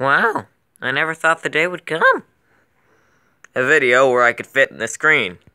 Wow, I never thought the day would come. A video where I could fit in the screen.